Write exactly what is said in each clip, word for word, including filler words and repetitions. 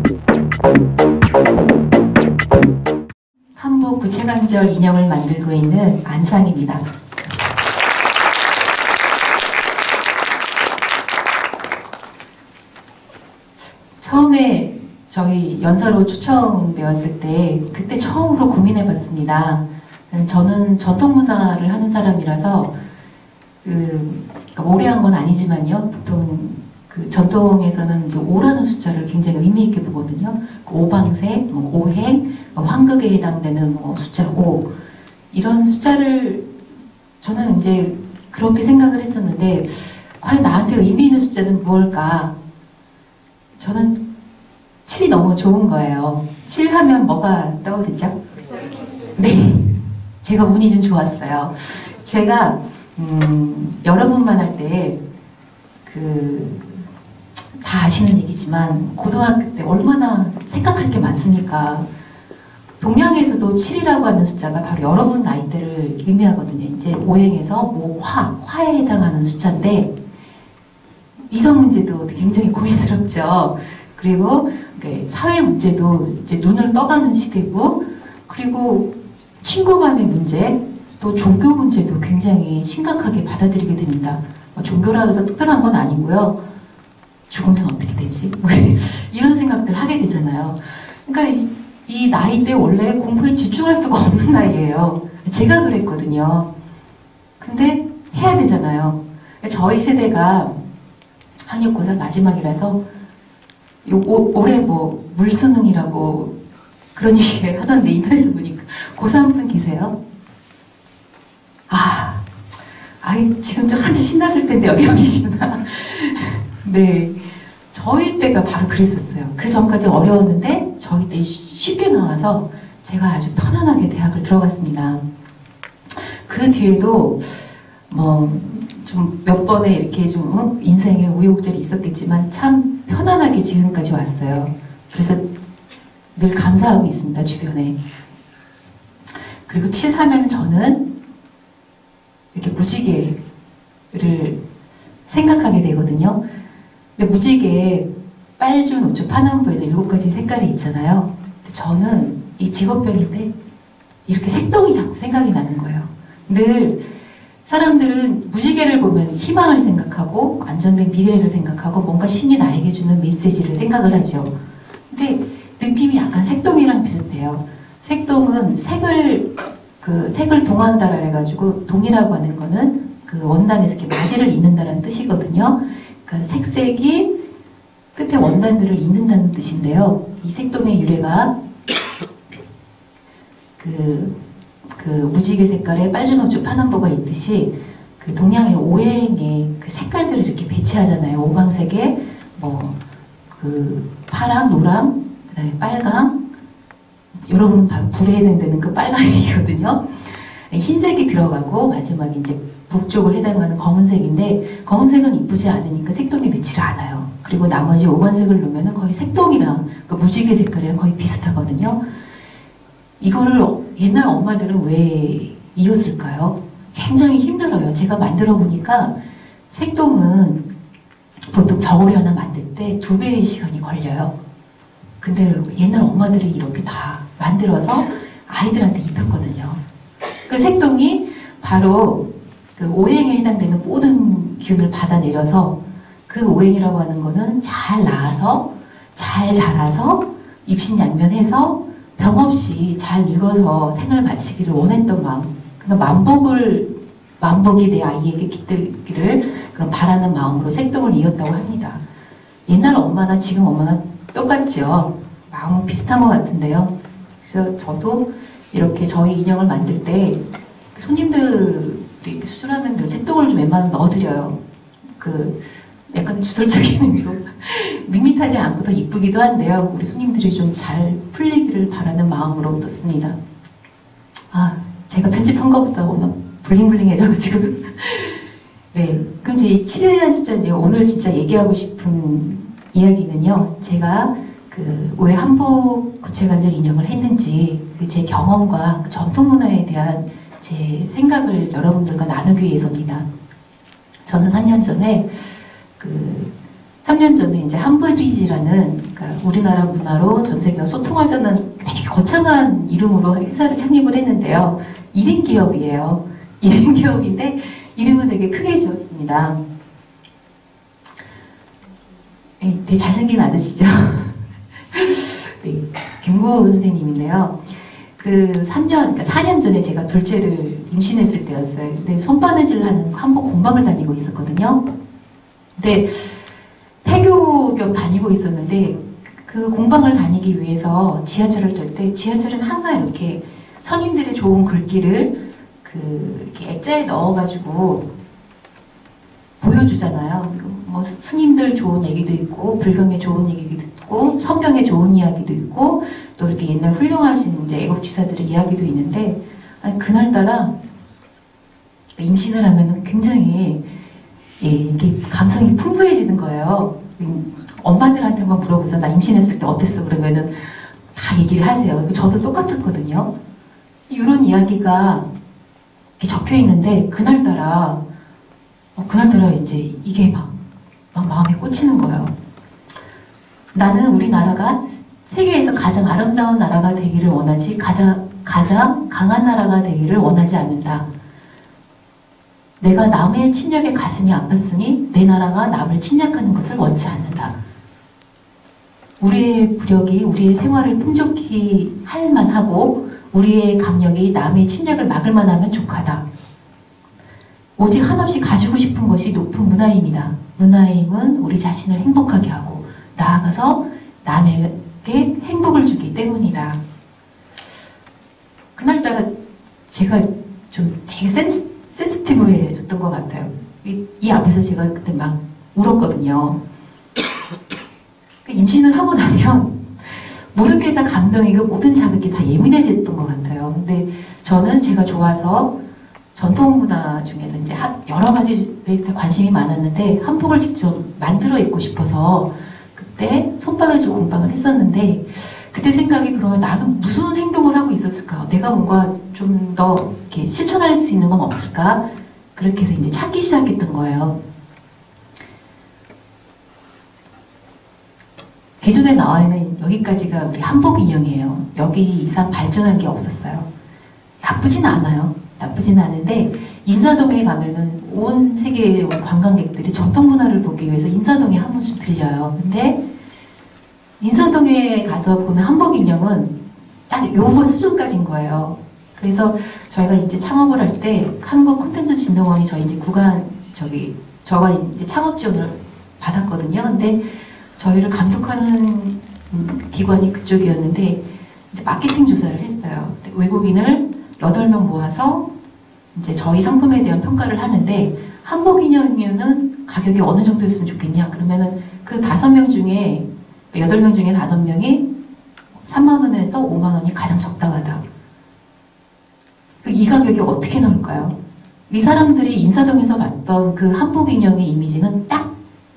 한복 부채관절 인형을 만들고 있는 안상입니다. 처음에 저희 연사로 초청되었을 때 그때 처음으로 고민해봤습니다. 저는 전통문화를 하는 사람이라서 그 오래 한 건 아니지만요. 보통 그 전통에서는 이제 오라는 숫자를 굉장히 의미 있게 보거든요. 그 오방색, 뭐 오행, 뭐 환극에 해당되는 뭐 숫자 오 이런 숫자를 저는 이제 그렇게 생각을 했었는데 과연 나한테 의미 있는 숫자는 무엇일까? 저는 칠이 너무 좋은 거예요. 칠 하면 뭐가 떠오르죠? 네, 제가 운이 좀 좋았어요. 제가 음, 여러분만 할 때 그 다 아시는 얘기지만 고등학교 때 얼마나 생각할 게 많습니까? 동양에서도 칠이라고 하는 숫자가 바로 여러분 나이대를 의미하거든요. 이제 오행에서 뭐 화, 화에 해당하는 숫자인데 이성 문제도 굉장히 고민스럽죠. 그리고 사회 문제도 이제 눈을 떠가는 시대고, 그리고 친구 간의 문제, 또 종교 문제도 굉장히 심각하게 받아들이게 됩니다. 뭐 종교라고 해서 특별한 건 아니고요. 죽으면 어떻게 되지? 이런 생각들 하게 되잖아요. 그러니까 이, 이 나이 때 원래 공부에 집중할 수가 없는 나이예요. 제가 그랬거든요. 근데 해야 되잖아요. 저희 세대가 학력고사 마지막이라서 요, 오, 올해 뭐 물수능이라고 그런 얘기를 하던데 인터넷에서 보니까 고삼 분 계세요? 아, 아이 지금 좀 한참 신났을 텐데 여기 계시구나. 네, 저희 때가 바로 그랬었어요. 그 전까지 어려웠는데 저희 때 쉽게 나와서 제가 아주 편안하게 대학을 들어갔습니다. 그 뒤에도 뭐 좀 몇 번의 이렇게 좀 어? 인생의 우여곡절이 있었겠지만 참 편안하게 지금까지 왔어요. 그래서 늘 감사하고 있습니다, 주변에. 그리고 칠 하면 저는 이렇게 무지개를 생각하게 되거든요. 근데 무지개 빨주, 노초, 파남보에서 일곱 가지 색깔이 있잖아요. 근데 저는 이 직업병인데 이렇게 색동이 자꾸 생각이 나는 거예요. 늘 사람들은 무지개를 보면 희망을 생각하고 안정된 미래를 생각하고 뭔가 신이 나에게 주는 메시지를 생각을 하죠. 근데 느낌이 약간 색동이랑 비슷해요. 색동은 색을 그 색을 동한다라 해가지고 동이라고 하는 거는 그 원단에서 이렇게 마디를 잇는다는 뜻이거든요. 그러니까 색색이 끝에 원단들을 잇는다는 뜻인데요. 이 색동의 유래가 그 그 무지개 색깔의 빨주노초 파남보가 있듯이 그 동양의 오행의 그 색깔들을 이렇게 배치하잖아요. 오방색에 뭐 그 파랑, 노랑, 그 다음에 빨강, 여러분은 바로 불에 해당되는 그 빨강이거든요. 흰색이 들어가고 마지막에 이제 북쪽을 해당하는 검은색인데 검은색은 이쁘지 않으니까 색동이 넣지를 않아요. 그리고 나머지 오 번색을 넣으면 거의 색동이랑 그 무지개 색깔이랑 거의 비슷하거든요. 이거를 옛날 엄마들은 왜 이었을까요? 굉장히 힘들어요. 제가 만들어 보니까 색동은 보통 저고리 하나 만들 때 두 배의 시간이 걸려요. 근데 옛날 엄마들이 이렇게 다 만들어서 아이들한테 입혔거든요. 그 색동이 바로 그 오행에 해당되는 모든 기운을 받아내려서 그 오행이라고 하는 거는 잘 나아서 잘 자라서 입신양면해서 병 없이 잘 읽어서 생을 마치기를 원했던 마음, 그러니까 만복을 만복이 내 아이에게 깃들기를 그런 바라는 마음으로 색동을 이었다고 합니다. 옛날 엄마나 지금 엄마나 똑같죠. 마음은 비슷한 것 같은데요. 그래서 저도 이렇게 저희 인형을 만들 때 손님들이 수술하면 늘 색동을 좀 웬만하면 넣어드려요. 그 약간 주설적인 의미로 밋밋하지 않고 더 이쁘기도 한데요. 우리 손님들이 좀 잘 풀리기를 바라는 마음으로 넣습니다. 아, 제가 편집한 것보다 워낙 블링블링해져가지고 네, 그럼 제 이 칠일이라는 숫자 이제 오늘 진짜 얘기하고 싶은 이야기는요. 제가 그 왜 한복 구체관절 인형을 했는지 제 경험과 그 전통 문화에 대한 제 생각을 여러분들과 나누기 위해서입니다. 저는 삼 년 전에 그 삼 년 전에 이제 한브리지라는 그러니까 우리나라 문화로 전 세계가 소통하자는 되게 거창한 이름으로 회사를 창립을 했는데요. 일 인 기업이에요. 일 인 기업인데 이름은 되게 크게 지었습니다. 네, 되게 잘생긴 아저씨죠. 네, 김구호 선생님인데요. 그 삼 년, 그러니까 사 년 전에 제가 둘째를 임신했을 때였어요. 근데 손바느질 하는 한복 공방을 다니고 있었거든요. 근데 태교 겸 다니고 있었는데 그 공방을 다니기 위해서 지하철을 탈 때 지하철은 항상 이렇게 선임들의 좋은 글귀를 그 이렇게 액자에 넣어가지고 보여주잖아요. 뭐 스님들 좋은 얘기도 있고 불경에 좋은 얘기도 있고 성경에 좋은 이야기도 있고 또 이렇게 옛날 훌륭하신 이제 애국지사들의 이야기도 있는데 아니, 그날따라 임신을 하면은 굉장히 예, 이게 감성이 풍부해지는 거예요. 음, 엄마들한테만 물어보세요. 나 임신했을 때 어땠어? 그러면은 다 얘기를 하세요. 저도 똑같았거든요. 이런 이야기가 이렇게 적혀 있는데 그날따라 어, 그날따라 이제 이게 막, 막 마음에 꽂히는 거예요. 나는 우리나라가 세계에서 가장 아름다운 나라가 되기를 원하지 가장, 가장 강한 나라가 되기를 원하지 않는다. 내가 남의 침략에 가슴이 아팠으니 내 나라가 남을 침략하는 것을 원치 않는다. 우리의 부력이 우리의 생활을 풍족히 할 만하고 우리의 강력이 남의 침략을 막을 만하면 족하다. 오직 한없이 가지고 싶은 것이 높은 문화임이다. 문화의 힘은 우리 자신을 행복하게 하고 나아가서 남에게 행복을 주기 때문이다. 그날따라 제가 좀 되게 센스, 센스티브해졌던 것 같아요. 이, 이 앞에서 제가 그때 막 울었거든요. 임신을 하고 나면 모든 게 다 감동이고 모든 자극이 다 예민해졌던 것 같아요. 근데 저는 제가 좋아서 전통 문화 중에서 이제 여러 가지에 관심이 많았는데 한복을 직접 만들어 입고 싶어서 그때 손바느질 공방을 했었는데 그때 생각이 그러면 나는 무슨 행동을 하고 있었을까? 내가 뭔가 좀 더 이렇게 실천할 수 있는 건 없을까? 그렇게 해서 이제 찾기 시작했던 거예요. 기존에 나와 있는 여기까지가 우리 한복 인형이에요. 여기 이상 발전한 게 없었어요. 나쁘진 않아요. 나쁘진 않은데 인사동에 가면은 온 세계의 관광객들이 전통 문화를 보기 위해서 인사동에 한 번씩 들려요. 근데 인사동에 가서 보는 한복 인형은 딱 요거 수준까지인 거예요. 그래서 저희가 이제 창업을 할 때 한국 콘텐츠 진흥원이 저희 이제 구간 저기 저가 이제 창업 지원을 받았거든요. 근데 저희를 감독하는 기관이 그쪽이었는데 이제 마케팅 조사를 했어요. 외국인을 여덟 명 모아서 이제 저희 상품에 대한 평가를 하는데 한복 인형이면은 가격이 어느 정도였으면 좋겠냐? 그러면은 그 다섯 명 중에 여덟 명 중에 다섯 명이 삼만 원에서 오만 원이 가장 적당하다. 이 가격이 어떻게 나올까요? 이 사람들이 인사동에서 봤던 그 한복 인형의 이미지는 딱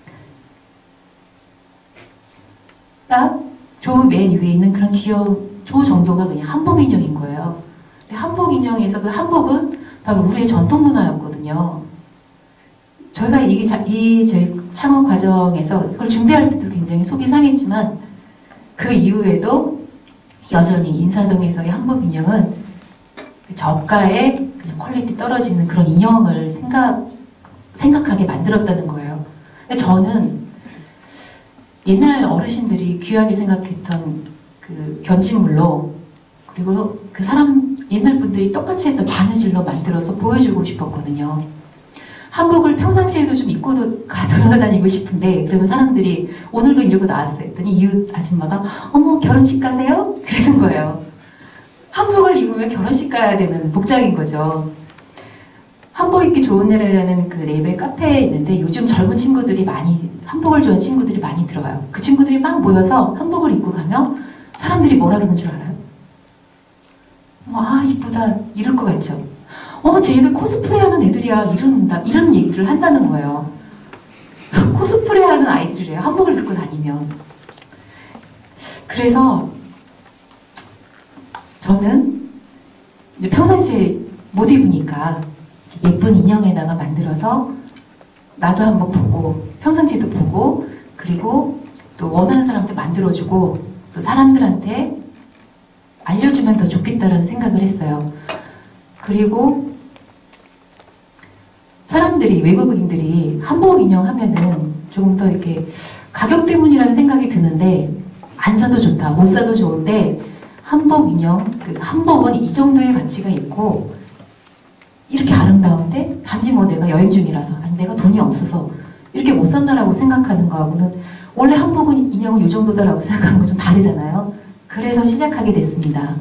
딱 조 맨 위에 있는 그런 귀여운 조 정도가 그냥 한복 인형인 거예요. 근데 한복 인형에서 그 한복은 바로 우리의 전통 문화였거든요. 저희가 이, 이 저희 창업 과정에서 이걸 준비할 때도 굉장히 속이 상했지만 그 이후에도 여전히 인사동에서의 한복 인형은 저가의 그냥 퀄리티 떨어지는 그런 인형을 생각, 생각하게 만들었다는 거예요. 근데 저는 옛날 어르신들이 귀하게 생각했던 그 견직물로 그리고 그 사람 옛날 분들이 똑같이 했던 바느질로 만들어서 보여주고 싶었거든요. 한복을 평상시에도 좀 입고 돌아다니고 싶은데 그러면 사람들이 오늘도 이러고 나왔어요. 했더니 이웃 아줌마가 어머 결혼식 가세요? 그러는 거예요. 한복을 입으면 결혼식 가야 되는 복장인 거죠. 한복 입기 좋은 날이라는 그 네이버 카페에 있는데 요즘 젊은 친구들이 많이 한복을 좋아하는 친구들이 많이 들어와요. 그 친구들이 막 모여서 한복을 입고 가면 사람들이 뭐라 그러는 줄 알아요? 아 이쁘다 이럴 것 같죠? 어 쟤들 코스프레 하는 애들이야 이런다 이런 얘기를 한다는 거예요. 코스프레 하는 아이들이래요. 한복을 입고 다니면. 그래서 저는 이제 평상시에 못 입으니까 예쁜 인형에다가 만들어서 나도 한번 보고 평상시에도 보고 그리고 또 원하는 사람한테 만들어주고 또 사람들한테 알려주면 더 좋겠다라는 생각을 했어요. 그리고 사람들이, 외국인들이 한복 인형 하면은 조금 더 이렇게 가격 때문이라는 생각이 드는데, 안 사도 좋다, 못 사도 좋은데, 한복 인형, 그 한복은 이 정도의 가치가 있고, 이렇게 아름다운데, 단지 뭐 내가 여행 중이라서, 아니 내가 돈이 없어서, 이렇게 못 산다라고 생각하는 거하고는, 원래 한복은 인형은 이 정도다라고 생각하는 건 좀 다르잖아요. 그래서 시작하게 됐습니다.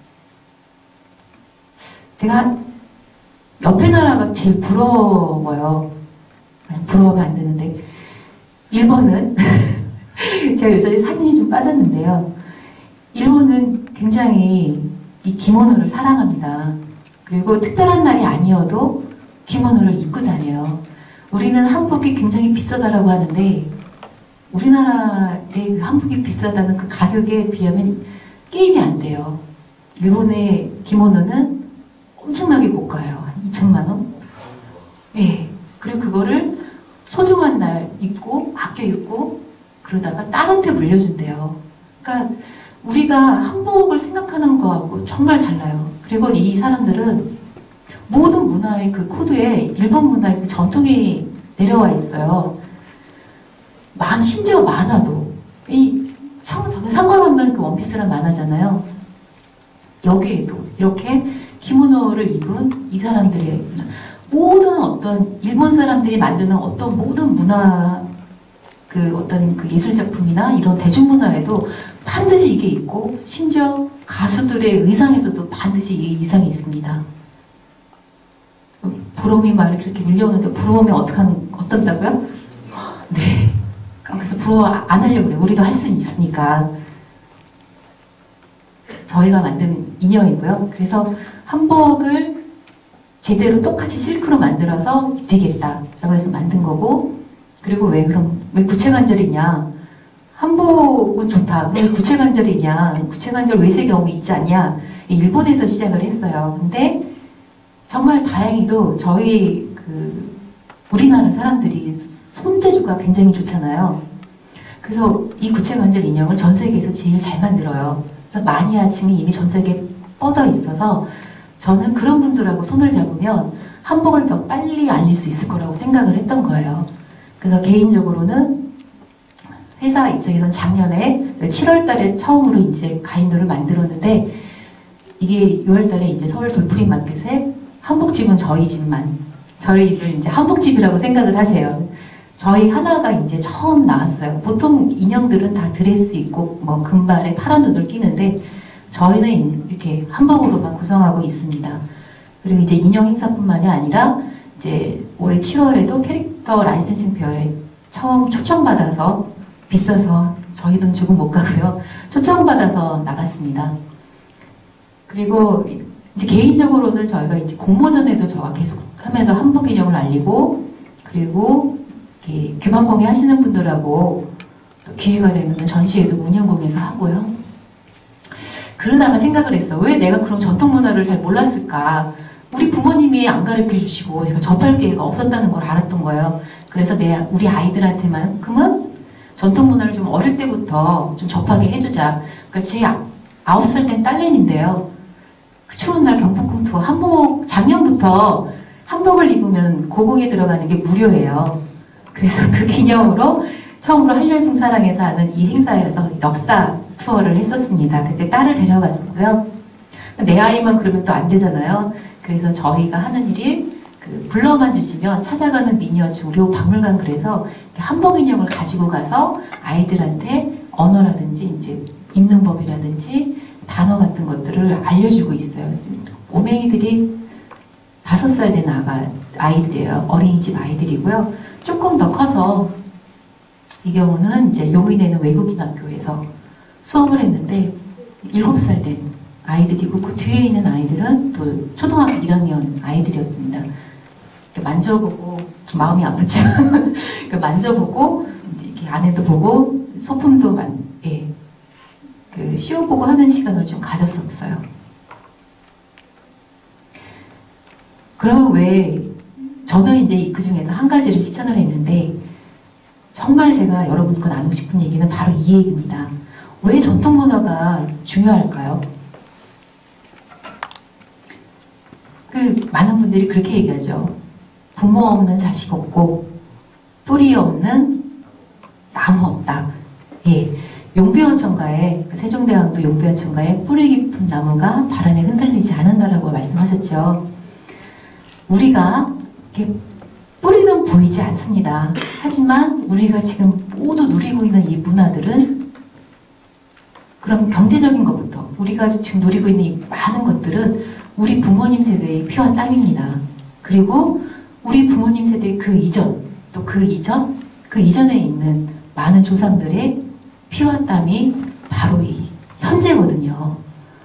제가 옆에 나라가 제일 부러워요. 부러워하면 안 되는데, 일본은 제가 요새 사진이 좀 빠졌는데요. 일본은 굉장히 이 기모노를 사랑합니다. 그리고 특별한 날이 아니어도 기모노를 입고 다녀요. 우리는 한복이 굉장히 비싸다라고 하는데, 우리나라의 그 한복이 비싸다는 그 가격에 비하면 게임이 안 돼요. 일본의 기모노는 엄청나게 고가예요. 한 이천만 원? 예. 그리고 그거를 소중한 날 입고, 아껴 입고, 그러다가 딸한테 물려준대요. 그러니까 우리가 한복을 생각하는 거하고 정말 달라요. 그리고 이 사람들은 모든 문화의 그 코드에 일본 문화의 그 전통이 내려와 있어요. 만, 심지어 만화도. 이, 저는 상관없는 그 원피스란 만화잖아요. 여기에도 이렇게 기모노를 입은 이 사람들의 모든 어떤 일본 사람들이 만드는 어떤 모든 문화, 그 어떤 그 예술작품이나 이런 대중문화에도 반드시 이게 있고, 심지어 가수들의 의상에서도 반드시 이 의상이 있습니다. 부러움이 막 이렇게 밀려오는데, 부러움이 어떡하는, 어떤다고요? 네. 그래서 부러워 안 하려고 그래요. 우리도 할 수 있으니까. 저희가 만든 인형이고요. 그래서 한복을 제대로 똑같이 실크로 만들어서 입히겠다라고 해서 만든 거고, 그리고 왜 그럼 왜 구체관절이냐? 한복은 좋다. 왜 구체관절이냐? 구체관절 외세 경험이 있지 않냐? 일본에서 시작을 했어요. 근데 정말 다행히도 저희 그 우리나라 사람들이 손재주가 굉장히 좋잖아요. 그래서 이 구체관절 인형을 전 세계에서 제일 잘 만들어요. 그래서 마니아층이 이미 전 세계에 뻗어 있어서 저는 그런 분들하고 손을 잡으면 한복을 더 빨리 알릴 수 있을 거라고 생각을 했던 거예요. 그래서 개인적으로는 회사 입장에서는 작년에 칠월 달에 처음으로 이제 가인도를 만들었는데, 이게 유월 달에 이제 서울 돌프리 마켓에 한복집은 저희 집만, 저희를 이제 한복집이라고 생각을 하세요. 저희 하나가 이제 처음 나왔어요. 보통 인형들은 다 드레스 입고 뭐 금발에 파란 눈을 끼는데, 저희는 이렇게 한복으로만 구성하고 있습니다. 그리고 이제 인형 행사뿐만이 아니라 이제 올해 칠월에도 캐릭터 라이센싱 페어에 처음 초청받아서, 비싸서 저희 돈 주고 못 가고요. 초청받아서 나갔습니다. 그리고 이제 개인적으로는 저희가 이제 공모전에도 저가 계속 하면서 한복 인형을 알리고, 그리고 이렇게 규방공예 하시는 분들하고 또 기회가 되면 전시회도 문현궁에서 하고요. 그러다가 생각을 했어. 왜 내가 그럼 전통 문화를 잘 몰랐을까? 우리 부모님이 안 가르쳐 주시고 제가 접할 기회가 없었다는 걸 알았던 거예요. 그래서 내 우리 아이들한테만큼은 전통 문화를 좀 어릴 때부터 좀 접하게 해주자. 그러니까 제 아홉 살 된 딸내미인데요. 그 추운 날 경복궁 투어 한복, 작년부터 한복을 입으면 고궁에 들어가는 게 무료예요. 그래서 그 기념으로 처음으로 한려풍사랑에서 하는 이 행사에서 역사 투어를 했었습니다. 그때 딸을 데려갔었고요. 내 아이만 그러면 또 안 되잖아요. 그래서 저희가 하는 일이 그 불러만 주시면 찾아가는 미니어처 무료 박물관, 그래서 한복 인형을 가지고 가서 아이들한테 언어라든지 이제 입는 법이라든지 단어 같은 것들을 알려주고 있어요. 오맹이들이 다섯 살 된 아가, 아이들이에요. 어린이집 아이들이고요. 조금 더 커서 이 경우는 이제 용인에 있는 외국인 학교에서 수업을 했는데 일곱 살 된 아이들이고, 그 뒤에 있는 아이들은 또 초등학교 일 학년 아이들이었습니다. 만져보고 좀 마음이 아팠죠. 만져보고 이렇게 안에도 보고 소품도 만, 예, 그 씌워보고 하는 시간을 좀 가졌었어요. 그러면 왜 저는 이제 그 중에서 한 가지를 실천을 했는데, 정말 제가 여러분과 나누고 싶은 얘기는 바로 이 얘기입니다. 왜 전통문화가 중요할까요? 그 많은 분들이 그렇게 얘기하죠. 부모 없는 자식 없고 뿌리 없는 나무 없다. 예, 용비어천가에 그 세종대왕도 용비어천가에 뿌리 깊은 나무가 바람에 흔들리지 않는다라고 말씀하셨죠. 우리가 이렇게 뿌리는 보이지 않습니다. 하지만 우리가 지금 모두 누리고 있는 이 문화들은, 그럼 경제적인 것부터 우리가 지금 누리고 있는 이 많은 것들은 우리 부모님 세대의 피와 땀입니다. 그리고 우리 부모님 세대의 그 이전, 또 그 이전, 그 이전에 있는 많은 조상들의 피와 땀이 바로 이 현재거든요.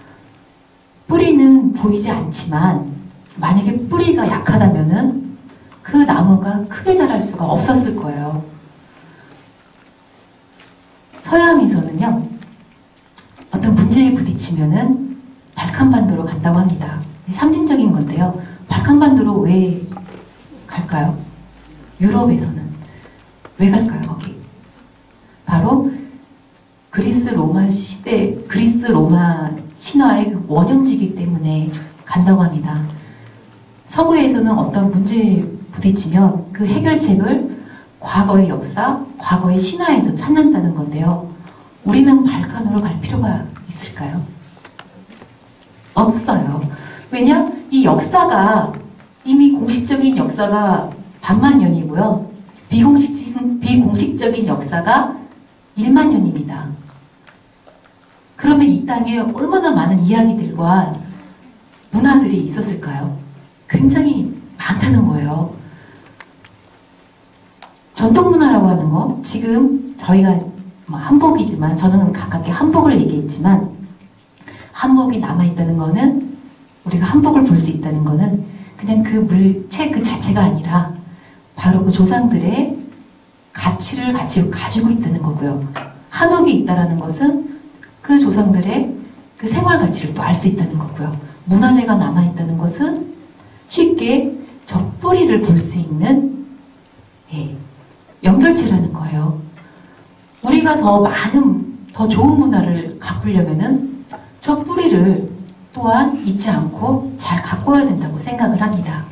뿌리는 보이지 않지만 만약에 뿌리가 약하다면은 그 나무가 크게 자랄 수가 없었을 거예요. 서양에서는요, 어떤 문제에 부딪히면은 발칸반도로 간다고 합니다. 상징적인 건데요. 발칸반도로 왜 갈까요? 유럽에서는 왜 갈까요? 거기 바로 그리스 로마 시대, 그리스 로마 신화의 원형지기 때문에 간다고 합니다. 서구에서는 어떤 문제에 부딪히면 그 해결책을 과거의 역사, 과거의 신화에서 찾는다는 건데요. 우리는 발칸으로 갈 필요가 있을까요? 없어요. 왜냐? 이 역사가 이미 공식적인 역사가 반만 년이고요. 비공식, 비공식적인 역사가 일만 년입니다. 그러면 이 땅에 얼마나 많은 이야기들과 문화들이 있었을까요? 굉장히 많다는 거예요. 전통문화라고 하는 거, 지금 저희가 뭐 한복이지만, 저는 가깝게 한복을 얘기했지만, 한복이 남아있다는 거는, 우리가 한복을 볼 수 있다는 거는 그냥 그 물체 그 자체가 아니라 바로 그 조상들의 가치를 가지고, 가지고 있다는 거고요. 한옥이 있다는 것은 그 조상들의 그 생활 가치를 또 알 수 있다는 거고요. 문화재가 남아있다는 것은 쉽게 저 뿌리를 볼 수 있는, 예, 연결체라는 거예요. 우리가 더 많은, 더 좋은 문화를 가꾸려면은 저 뿌리를 또한 잊지 않고 잘 가꿔야 된다고 생각을 합니다.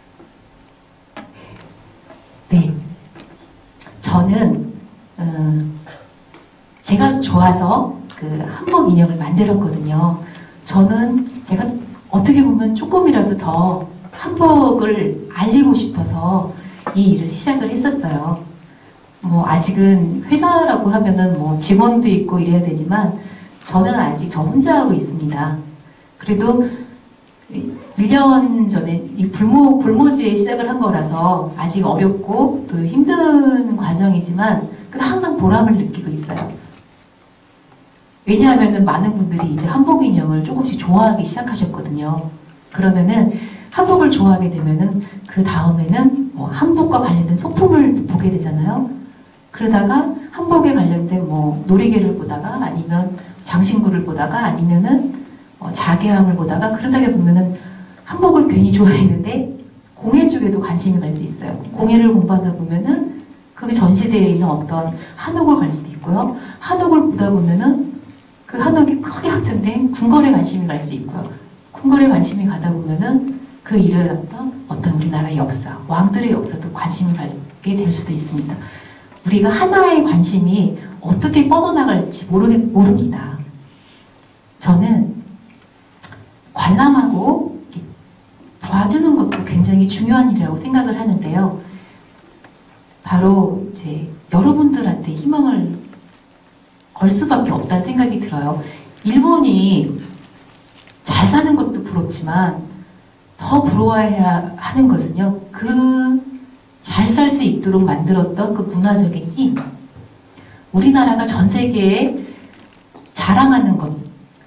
네. 저는, 음, 제가 좋아서 그 한복 인형을 만들었거든요. 저는 제가 어떻게 보면 조금이라도 더 한복을 알리고 싶어서 이 일을 시작을 했었어요. 뭐 아직은 회사라고 하면은 뭐 직원도 있고 이래야 되지만 저는 아직 저 혼자 하고 있습니다. 그래도 일 년 전에 이 불모, 불모지에 시작을 한 거라서 아직 어렵고 또 힘든 과정이지만 항상 보람을 느끼고 있어요. 왜냐하면 많은 분들이 이제 한복 인형을 조금씩 좋아하기 시작하셨거든요. 그러면은 한복을 좋아하게 되면은 그 다음에는 뭐 한복과 관련된 소품을 보게 되잖아요. 그러다가 한복에 관련된 뭐 놀이개를 보다가 아니면 장신구를 보다가 아니면은 어 자개함을 보다가 그러다가 보면은 한복을 괜히 좋아했는데 공예 쪽에도 관심이 갈 수 있어요. 공예를 공부하다 보면은 그게 전시대에 있는 어떤 한옥을 갈 수도 있고요. 한옥을 보다 보면은 그 한옥이 크게 확장된 궁궐에 관심이 갈 수 있고요. 궁궐에 관심이 가다 보면은 그 일어났던 어떤 우리나라의 역사, 왕들의 역사도 관심을 갖게 될 수도 있습니다. 우리가 하나의 관심이 어떻게 뻗어나갈지 모르겠, 모릅니다. 저는 관람하고 봐주는 것도 굉장히 중요한 일이라고 생각을 하는데요. 바로 이제 여러분들한테 희망을 걸 수밖에 없다는 생각이 들어요. 일본이 잘 사는 것도 부럽지만 더 부러워해야 하는 것은요. 그 잘 살 수 있도록 만들었던 그 문화적인 힘. 우리나라가 전 세계에 자랑하는 것.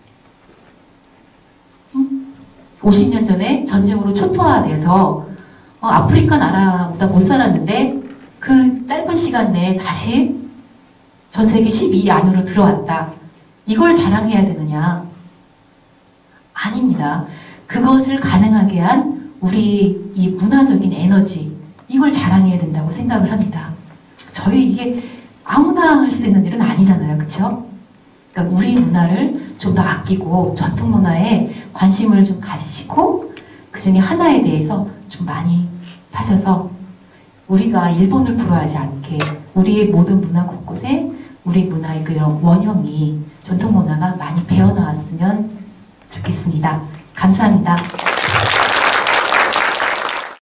오십 년 전에 전쟁으로 초토화돼서 어, 아프리카 나라보다 못 살았는데 그 짧은 시간 내에 다시 전 세계 십이 위 안으로 들어왔다. 이걸 자랑해야 되느냐? 아닙니다. 그것을 가능하게 한 우리 이 문화적인 에너지, 이걸 자랑해야 된다고 생각을 합니다. 저희 이게 아무나 할 수 있는 일은 아니잖아요. 그쵸? 그러니까 우리 문화를 좀 더 아끼고 전통 문화에 관심을 좀 가지시고 그 중에 하나에 대해서 좀 많이 하셔서 우리가 일본을 부러워하지 않게 우리의 모든 문화 곳곳에 우리 문화의 그런 원형이 전통 문화가 많이 배어나왔으면 좋겠습니다. 감사합니다.